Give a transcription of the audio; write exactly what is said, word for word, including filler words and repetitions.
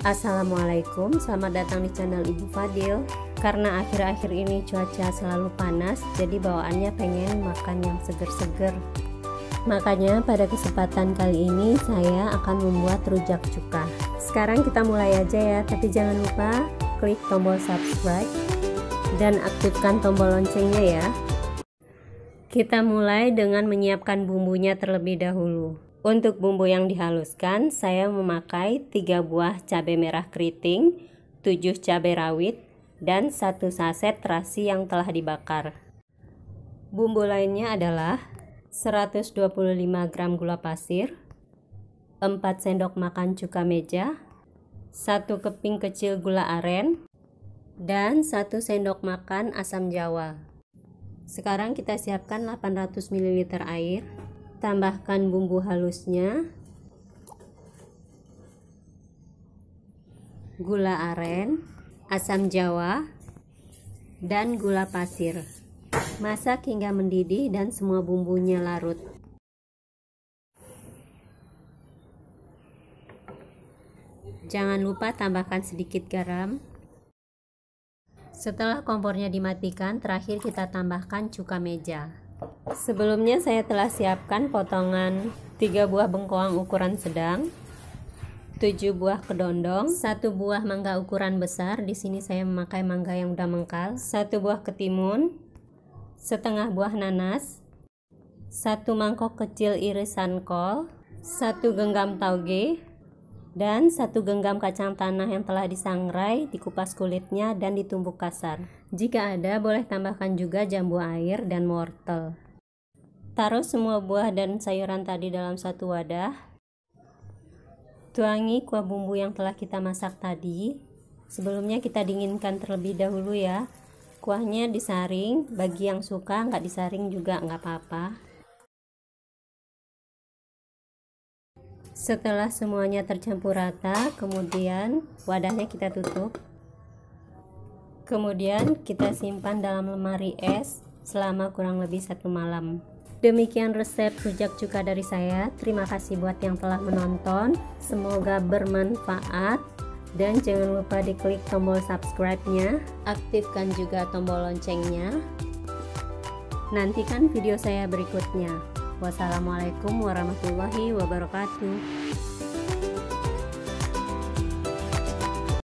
Assalamualaikum, selamat datang di channel Ibu Fadil. Karena akhir-akhir ini cuaca selalu panas, jadi bawaannya pengen makan yang seger-seger. Makanya pada kesempatan kali ini saya akan membuat rujak cuka. Sekarang kita mulai aja ya, tapi jangan lupa klik tombol subscribe dan aktifkan tombol loncengnya ya. Kita mulai dengan menyiapkan bumbunya terlebih dahulu. Untuk bumbu yang dihaluskan, saya memakai tiga buah cabai merah keriting, tujuh cabai rawit, dan satu saset terasi yang telah dibakar. Bumbu lainnya adalah seratus dua puluh lima gram gula pasir, empat sendok makan cuka meja, satu keping kecil gula aren, dan satu sendok makan asam jawa. Sekarang kita siapkan delapan ratus mililiter air. Tambahkan bumbu halusnya, gula aren, asam jawa, dan gula pasir. Masak hingga mendidih dan semua bumbunya larut. Jangan lupa tambahkan sedikit garam. Setelah kompornya dimatikan, terakhir kita tambahkan cuka meja. Sebelumnya saya telah siapkan potongan tiga buah bengkoang ukuran sedang, tujuh buah kedondong, satu buah mangga ukuran besar. Di sini saya memakai mangga yang udah mengkal, satu buah ketimun, setengah buah nanas, satu mangkok kecil irisan kol, satu genggam tauge, dan satu genggam kacang tanah yang telah disangrai, dikupas kulitnya dan ditumbuk kasar. Jika ada, boleh tambahkan juga jambu air dan wortel. Taruh semua buah dan sayuran tadi dalam satu wadah. Tuangi kuah bumbu yang telah kita masak tadi. Sebelumnya kita dinginkan terlebih dahulu ya. Kuahnya disaring, bagi yang suka nggak disaring juga nggak apa-apa. Setelah semuanya tercampur rata, kemudian wadahnya kita tutup. Kemudian kita simpan dalam lemari es selama kurang lebih satu malam. Demikian resep rujak cuka dari saya. Terima kasih buat yang telah menonton. Semoga bermanfaat. Dan jangan lupa diklik tombol subscribe-nya. Aktifkan juga tombol loncengnya. Nantikan video saya berikutnya. Wassalamualaikum warahmatullahi wabarakatuh.